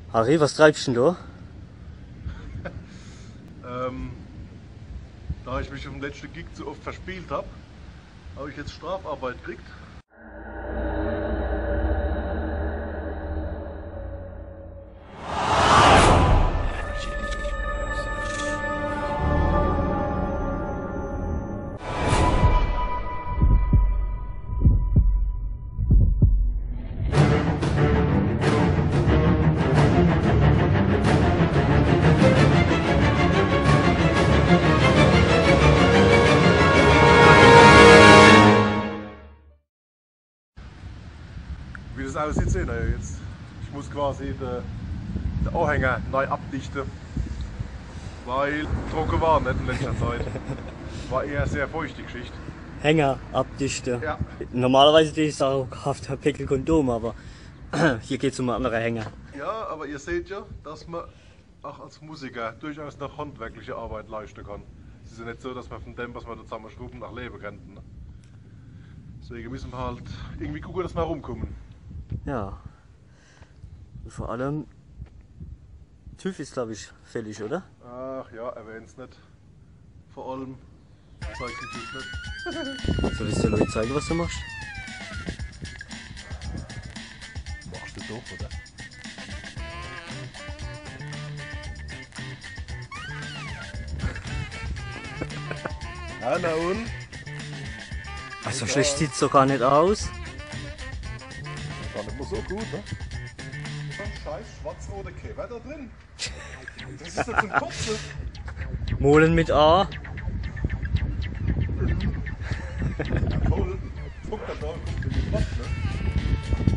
Harry, was treibst du denn Da ich mich auf dem letzten Gig zu oft verspielt habe ich jetzt Strafarbeit gekriegt. Wie das aussieht, sehen wir jetzt. Ich muss quasi den Anhänger neu abdichten, weil trocken war nicht in letzter Zeit. War eher sehr feuchte Geschichte. Hänger abdichten? Ja. Normalerweise würde ich sagen, kauft ein Pickel Kondom, aber hier geht es um andere Hänger. Ja, aber ihr seht ja, dass man auch als Musiker durchaus noch handwerkliche Arbeit leisten kann. Es ist ja nicht so, dass man von dem, was man da zusammen schrauben, nach leben könnte. Ne? Deswegen müssen wir halt irgendwie gucken, dass wir rumkommen. Ja. Und vor allem, TÜV ist, glaube ich, fällig, oder? Ach ja, erwähn's nicht. Vor allem, zeig's den TÜV nicht. Soll ich dir Leute zeigen, was du machst? Machst du doch, oder? Ja, na und? Also so schlecht sieht es doch gar nicht aus. Gar nicht mehr so gut, ne? So ein scheiß schwarz-roter Käfer da drin. Das ist doch zum Kotzen. Molen mit A. Ja, voll. Guck da, kommt in die Wand, ne?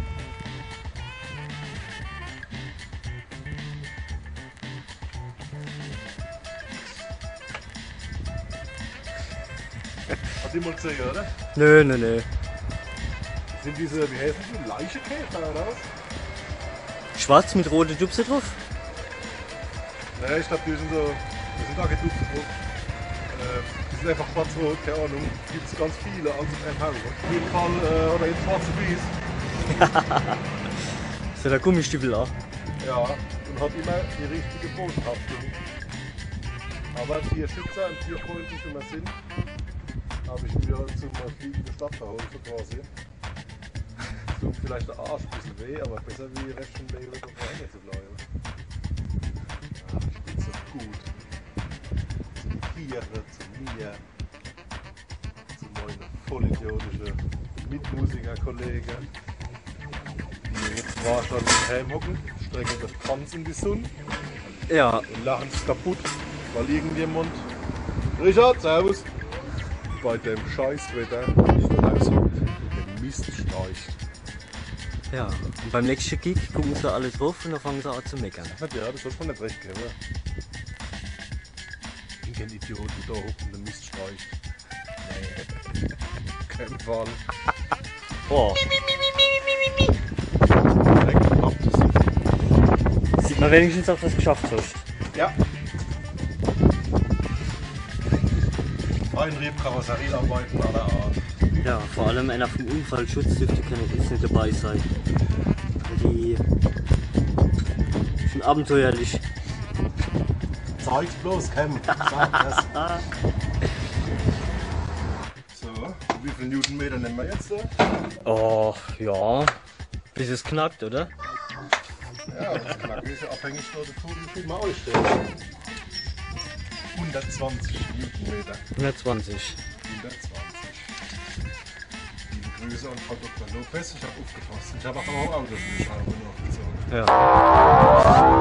Hat die mal gesehen, oder? Nö, nö, nö. Sind diese, wie heißen die, Leichenkäfer oder was? Schwarz mit roter Dupse drauf? Ja, ich glaube, die sind da gedupft drauf. Die sind einfach schwarz-rot, keine Ahnung. Gibt es ganz viele, also kein Haus. Auf jeden Fall, oder in schwarze Bies. So der Gummistiefel an. Ja, und hat immer die richtige Bodenhaftung. Aber Tierschützer und tierfreundlich, wie wir sind, habe ich wieder zum fliegenden Stadtverhol so quasi. Tut vielleicht der Arsch ein bisschen weh, aber besser wie Restchen Mehl auf der Hänge zu bleiben. Ach, ich bin so gut. Zum Tiere, zu mir, zu meinen vollidiotischen Mitmusiker-Kollegen, die jetzt zwar schon im Helm hocken, strecken das Panz in die Sonne Ja, und lachen es kaputt, weil irgendjemand, Richard, servus, bei dem Scheißwetter nicht raushockt und den Mist streicht. ja. Und beim nächsten Gig gucken sie alle drauf und dann fangen sie an zu meckern. Ja, das sollte man nicht recht geben. Ich bin kein Idiot, der da hockt und den Mist streicht. Nee, kein Fall. Boah, Direkt ab das. sieht man wenigstens auch, was du geschafft hast. Ja. Feinrieb, Karosseriearbeiten aller Art. Ja, vor allem einer vom Unfallschutz dürfte keine jetzt nicht dabei sein. Die sind abenteuerlich. Zeig's bloß, Cam. Sag das. So, wie viel Newtonmeter nehmen wir jetzt da? Oh, ja. Bis es knackt, oder? Ja, das Knacken ist ja abhängig von der Kugel, wie viel man ausstellt. 120 Newtonmeter. 120. 120. Liebe Grüße an Frau Dr. Lopez, ich habe aufgepasst. Ich habe auch Autoführerschein aufgezogen. Ja.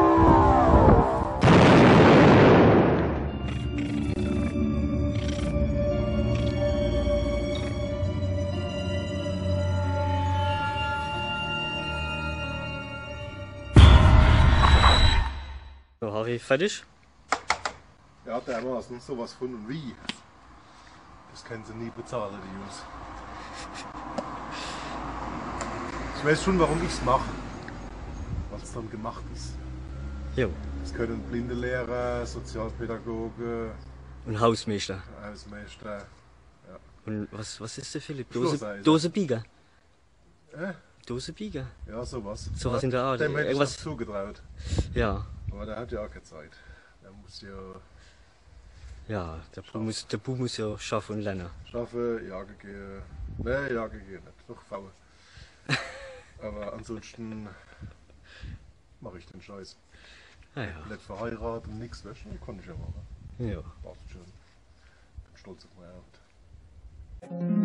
So, Harry, fertig? Ja, dermaßen sowas von und wie. Das können sie nie bezahlen, die Jungs. Ich weiß schon, warum ich es mache. Weil es dann gemacht ist. Jo. Das können blinde Lehrer, Sozialpädagoge, Und Hausmeister. Hausmeister. Und was ist der Philipp? Schlusseisen. Dose Bieger. Dose biegen. Ja, sowas. Sowas in der Art. Dem hätte ich Irgendwas- das zugetraut. Ja, Aber der hat ja auch keine Zeit. Der muss ja ja, der Bub muss ja schaffen und lernen. schaffen, jagen gehen. Ne, jagen gehen nicht. Doch faul. Aber ansonsten mache ich den Scheiß. Ah ja, Nicht verheiratet und nichts löschen, kann ich ja machen. ja. Passt schon. Bin stolz auf meine Arbeit.